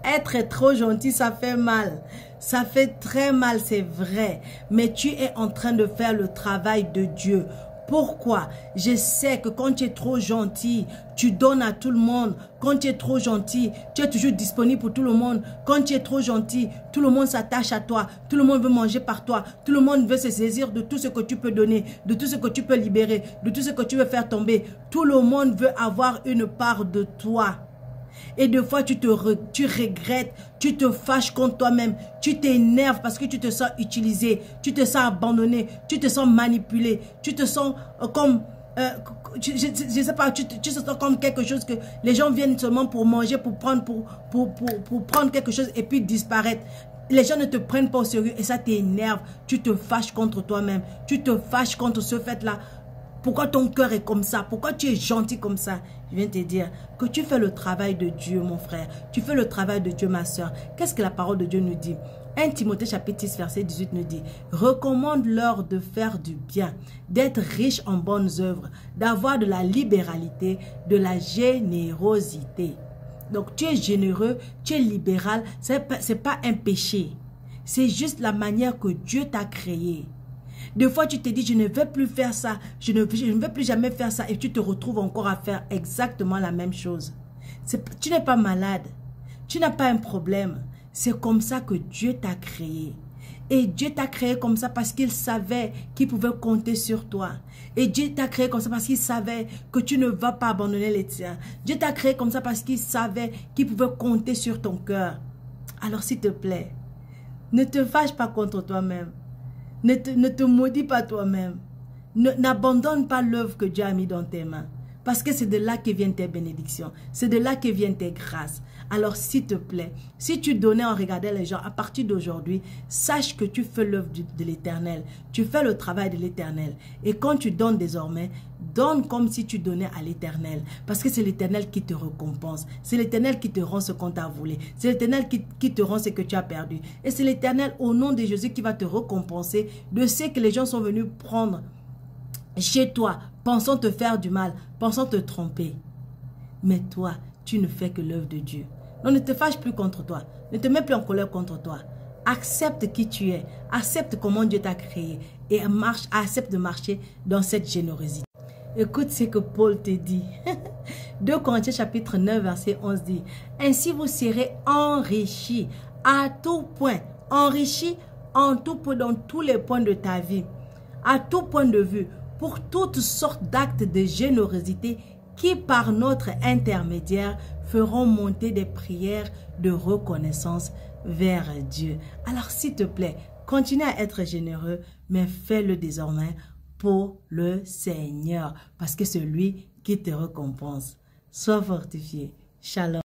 Être trop gentil, ça fait mal. Ça fait très mal, c'est vrai. Mais tu es en train de faire le travail de Dieu. Pourquoi? Je sais que quand tu es trop gentil, tu donnes à tout le monde. Quand tu es trop gentil, tu es toujours disponible pour tout le monde. Quand tu es trop gentil, tout le monde s'attache à toi. Tout le monde veut manger par toi. Tout le monde veut se saisir de tout ce que tu peux donner, de tout ce que tu peux libérer, de tout ce que tu veux faire tomber. Tout le monde veut avoir une part de toi. Et des fois, tu regrettes, tu te fâches contre toi-même, tu t'énerves parce que tu te sens utilisé, tu te sens abandonné, tu te sens manipulé, tu te sens comme, je sais pas, tu te sens comme quelque chose que les gens viennent seulement pour manger, pour prendre quelque chose et puis disparaître. Les gens ne te prennent pas au sérieux et ça t'énerve, tu te fâches contre toi-même, tu te fâches contre ce fait-là. Pourquoi ton cœur est comme ça? Pourquoi tu es gentil comme ça? Je viens te dire que tu fais le travail de Dieu, mon frère. Tu fais le travail de Dieu, ma soeur. Qu'est-ce que la parole de Dieu nous dit? 1 Timothée chapitre 6 verset 18 nous dit: recommande-leur de faire du bien, d'être riches en bonnes œuvres, d'avoir de la libéralité, de la générosité. Donc tu es généreux, tu es libéral, c'est pas un péché. C'est juste la manière que Dieu t'a créé. Des fois, tu te dis, je ne vais plus faire ça, je ne vais plus jamais faire ça, et tu te retrouves encore à faire exactement la même chose. Tu n'es pas malade, tu n'as pas un problème. C'est comme ça que Dieu t'a créé. Et Dieu t'a créé comme ça parce qu'il savait qu'il pouvait compter sur toi. Et Dieu t'a créé comme ça parce qu'il savait que tu ne vas pas abandonner les tiens. Dieu t'a créé comme ça parce qu'il savait qu'il pouvait compter sur ton cœur. Alors s'il te plaît, ne te fâche pas contre toi-même. Ne te maudis pas toi-même. N'abandonne pas l'œuvre que Dieu a mis dans tes mains. Parce que c'est de là que viennent tes bénédictions. C'est de là que viennent tes grâces. Alors s'il te plaît, si tu donnais en regardant les gens, à partir d'aujourd'hui, sache que tu fais l'œuvre de l'Éternel. Tu fais le travail de l'Éternel. Et quand tu donnes désormais, donne comme si tu donnais à l'Éternel. Parce que c'est l'Éternel qui te récompense. C'est l'Éternel qui te rend ce qu'on t'a volé. C'est l'Éternel qui te rend ce que tu as perdu. Et c'est l'Éternel au nom de Jésus qui va te récompenser de ce que les gens sont venus prendre chez toi, pensant te faire du mal, pensant te tromper. Mais toi, tu ne fais que l'œuvre de Dieu. Donc ne te fâche plus contre toi. Ne te mets plus en colère contre toi. Accepte qui tu es. Accepte comment Dieu t'a créé. Et accepte de marcher dans cette générosité. Écoute ce que Paul te dit. 2 Corinthiens chapitre 9 verset 11 dit: ainsi vous serez enrichis à tout point. Enrichis en tout point, dans tous les points de ta vie. À tout point de vue. Pour toutes sortes d'actes de générosité qui par notre intermédiaire feront monter des prières de reconnaissance vers Dieu. Alors s'il te plaît, continue à être généreux, mais fais-le désormais pour le Seigneur, parce que c'est lui qui te récompense. Sois fortifié. Shalom.